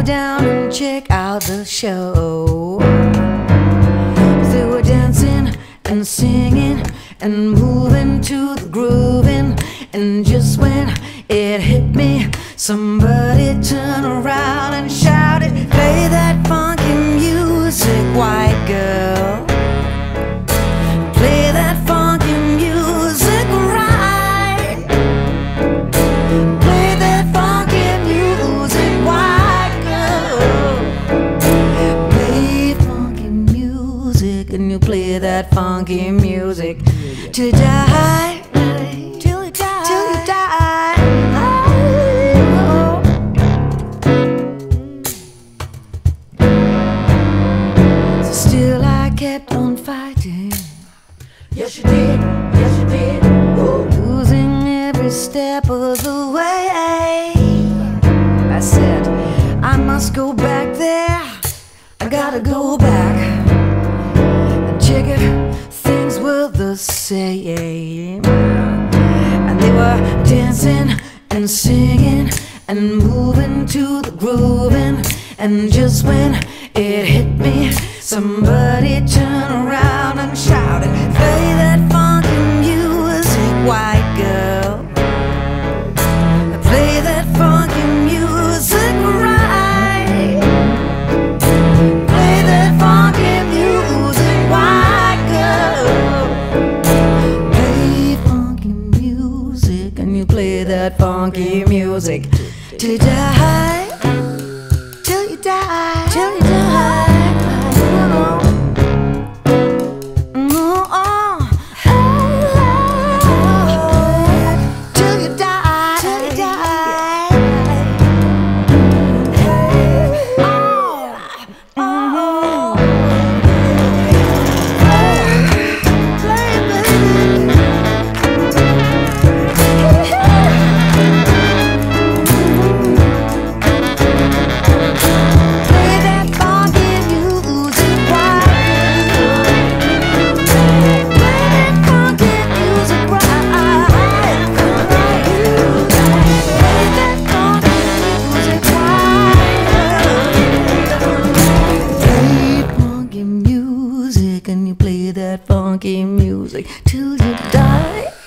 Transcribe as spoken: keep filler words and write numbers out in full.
down and check out the show. They were dancing and singing and moving to the grooving, and just when it hit me, somebody turned around and shouted, "Play that funky music, white girl. Play that funky music right. Play that funky music, white girl. Play funky music, and you play that funky music till you die, till you die, till you die." Oh. So still I kept on fighting. Yes you did, yes you did. Ooh. Losing every step of the way. I said, I must go back there. I gotta go back and check if things were the same. And they were dancing and singing and moving to the grooving, and just when it hit me, somebody turned around and shouted, "Play that funky music, white girl. Play that funky music right. Play that funky music, white girl. Play funky music, and you play that funky music till you die, till you die, till you die." And you play that funky music till you die.